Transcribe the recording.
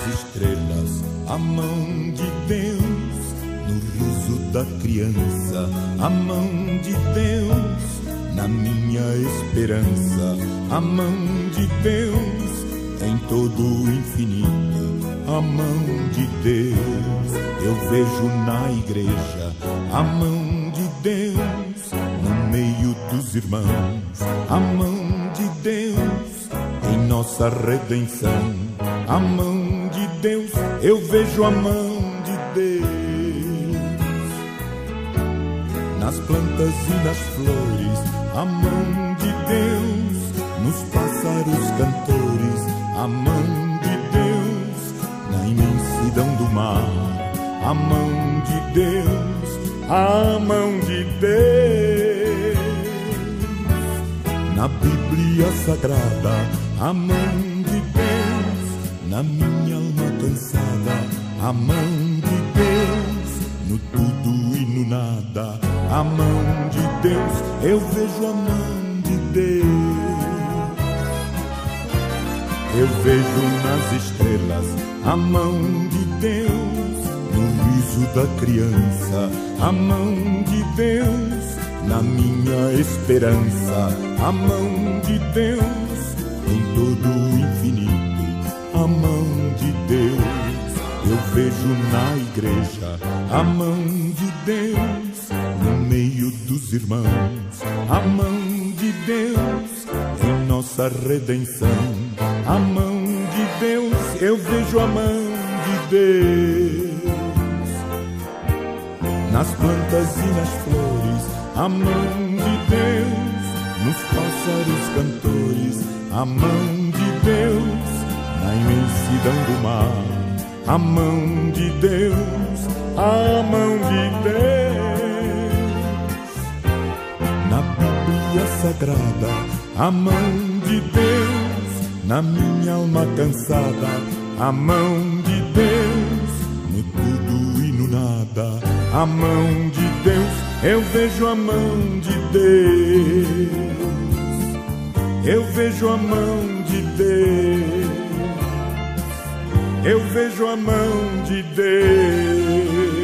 estrelas, a mão de Deus, no riso da criança, a mão de Deus, na minha esperança, a mão de Deus, em todo o infinito, a mão de Deus. Eu vejo na igreja a mão de Deus, no meio dos irmãos, a mão de Deus, em nossa redenção, a mão de Deus. Eu vejo a mão de Deus nas plantas e nas flores, a mão de Deus, nos pássaros cantores, a mão de Deus, na imensidão do mar, a mão de Deus, a mão de Deus, na Bíblia Sagrada, a mão de Deus, na minha alma cansada, a mão de Deus, no tudo e no nada, a mão de Deus. Eu vejo a mão de Deus. Eu vejo nas estrelas a mão de Deus, no riso da criança, a mão de Deus, na minha esperança, a mão de Deus, em todo o infinito, a mão de Deus. Eu vejo na igreja a mão de Deus, no meio dos irmãos, a mão de Deus, em nossa redenção, a mão de Deus. Eu vejo a mão de Deus nas plantas e nas flores, a mão de Deus, nos pássaros cantores, a mão de Deus, na imensidão do mar, a mão de Deus, a mão de Deus, na Bíblia Sagrada, a mão de Deus, na minha alma cansada, a mão de Deus, no tudo e no nada, a mão de Deus. Eu vejo a mão de Deus, eu vejo a mão de Deus, eu vejo a mão de Deus.